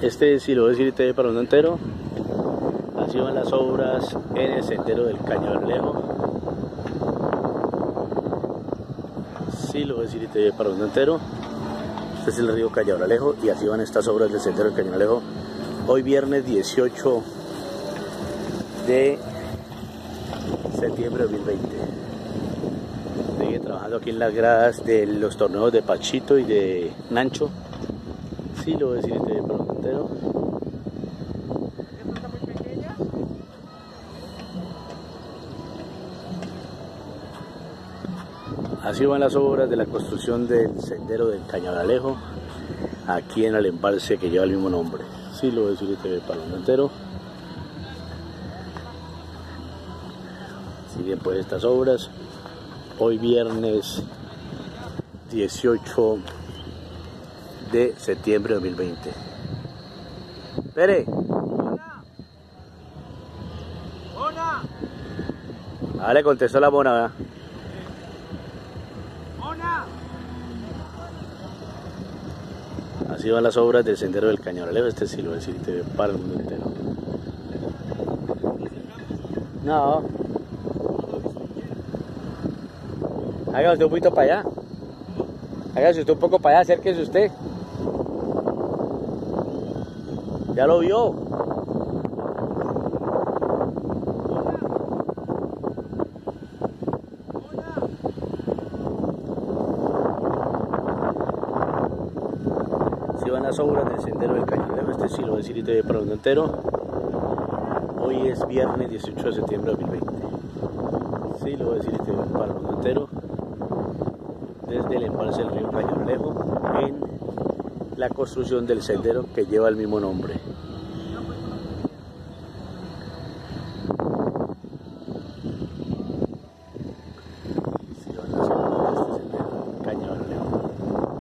Este sí lo voy a decir TV para uno entero. Así van las obras en el sendero del Cañabaralejo. Sí lo voy a decir TV para uno entero. Este es el río Cañabaralejo y así van estas obras del sendero del Cañabaralejo. Hoy viernes 18 de septiembre de 2020. Sigue trabajando aquí en las gradas de los torneos de Pachito y de Nancho. Sí lo voy a decir TV para uno entero. Así van las obras de la construcción del sendero del Cañabaralejo, aquí en el embalse que lleva el mismo nombre. Sí lo voy a decir TV para uno entero. Siguen pues estas obras. Hoy viernes 18 de septiembre de 2020. ¡Pere! ¡Mona! Ah, le contestó la mona, ¿verdad? ¡Mona! Así van las obras del sendero del Cañabaralejo. Este sí lo voy a decir TV para el mundo entero. No. Hágase usted un poquito para allá. Hágase usted un poco para allá, acérquese usted. Ya lo vio. Así van las obras del sendero del Cañabaralejo. Este sí lo voy a decir TV para el mundo entero. Hoy es viernes 18 de septiembre de 2020. Sí lo voy a decir TV para el mundo entero. Desde el embalse del río Cañabaralejo en la construcción del sendero que lleva el mismo nombre.